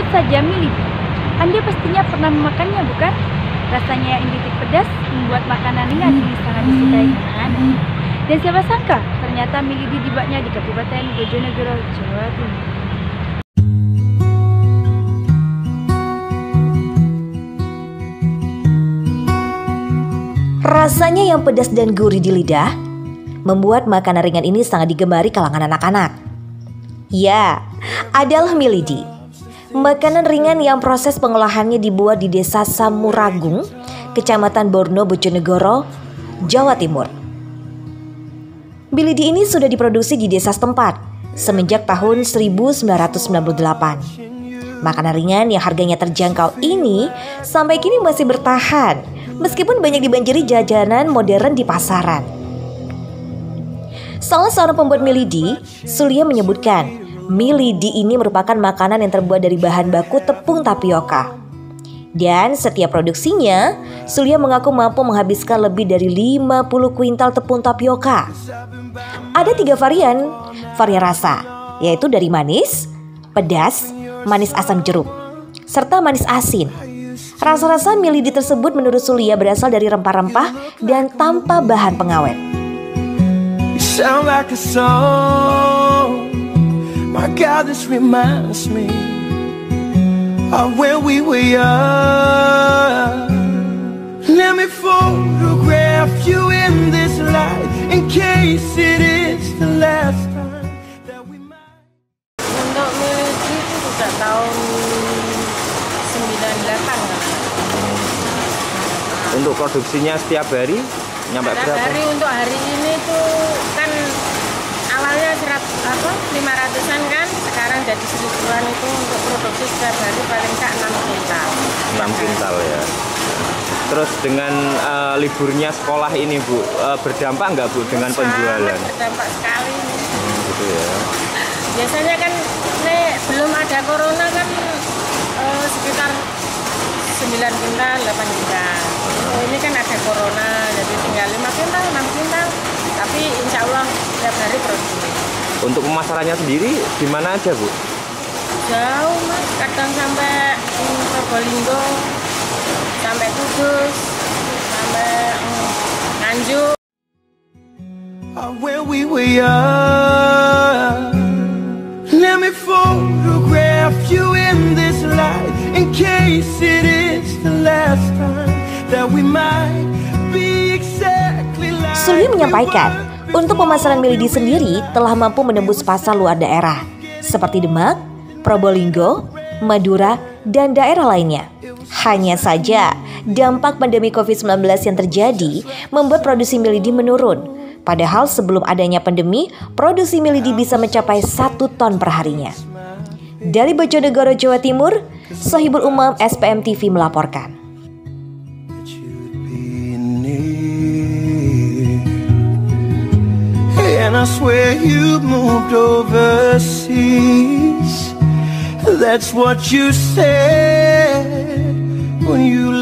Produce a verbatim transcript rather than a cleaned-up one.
saja milidi. Anda pastinya pernah memakannya, bukan? Rasanya yang inditik pedas membuat makanan ringan ini sangat disukai anak-anak. Dan siapa sangka, ternyata milidi dibuatnya di Kabupaten Bojonegoro, Jawa Timur. Rasanya yang pedas dan gurih di lidah membuat makanan ringan ini sangat digemari kalangan anak-anak. Ya, adalah milidi. Makanan ringan yang proses pengolahannya dibuat di Desa Samuragung, Kecamatan Borno, Bojonegoro, Jawa Timur. Milidi ini sudah diproduksi di desa setempat semenjak tahun seribu sembilan ratus sembilan puluh delapan. Makanan ringan yang harganya terjangkau ini sampai kini masih bertahan meskipun banyak dibanjiri jajanan modern di pasaran. Salah seorang pembuat milidi, Sulia, menyebutkan milidi ini merupakan makanan yang terbuat dari bahan baku tepung tapioka. Dan setiap produksinya, Sulia mengaku mampu menghabiskan lebih dari lima puluh kuintal tepung tapioka. Ada tiga varian, varian rasa, yaitu dari manis, pedas, manis asam jeruk, serta manis asin. Rasa-rasa milidi tersebut menurut Sulia berasal dari rempah-rempah dan tanpa bahan pengawet. Sound like a song. My God, this reminds me of when we were young. Let me photograph you in this light in case it is the last time that we might. Untuk milidi itu sejak tahun sembilan puluh delapan kan. Untuk produksinya setiap hari nyampe setiap berapa? hari untuk hari ini tuh kan awalnya serat apa lima ratusan kan, sekarang jadi seribuan. Itu untuk produksi setiap hari paling tak enam kintal. enam kintal ya. Terus dengan uh, liburnya sekolah ini Bu, uh, berdampak nggak Bu dengan Sangat penjualan? berdampak sekali. Hmm, gitu ya. Biasanya kan nih, belum ada corona kan uh, sekitar sembilan kintal, delapan kintal. Oh, ini kan ada corona, jadi tinggal lima kintal, enam kintal. Tapi insya Allah tiap hari produksi. Untuk pemasarannya sendiri di mana aja Bu? Jauh Mas, kadang sampai um, Probolinggo, sampai Kudus, sampai um, Nganjuk. When we were young, let me photograph you in this light in case it is the last time that we might be exactly like. Sulia menyampaikan, untuk pemasaran milidi sendiri telah mampu menembus pasar luar daerah seperti Demak, Probolinggo, Madura, dan daerah lainnya. Hanya saja, dampak pandemi covid sembilan belas yang terjadi membuat produksi milidi menurun. Padahal sebelum adanya pandemi, produksi milidi bisa mencapai satu ton per harinya. Dari Bojonegoro, Jawa Timur, Sohibul Umam S P M T V melaporkan. And I swear you moved overseas. That's what you said when you